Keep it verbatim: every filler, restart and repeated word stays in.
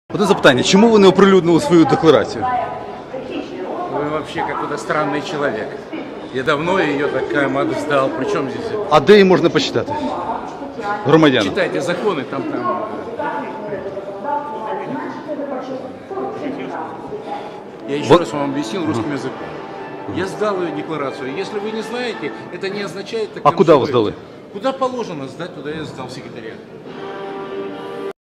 Одне запитання, чому ви не оприлюднили свою декларацію? Вы вообще какой-то странный человек. Я давно ее так мат сдал. Причем здесь? А де її можна почитати? Громадянам. Читайте законы, там там. Я еще Вот. раз вам объяснил русским языком. Я сдал ее декларацию. Если вы не знаете, это не означает... А куда вы сдали? Куда положено сдать, туда я сдал в секретариат.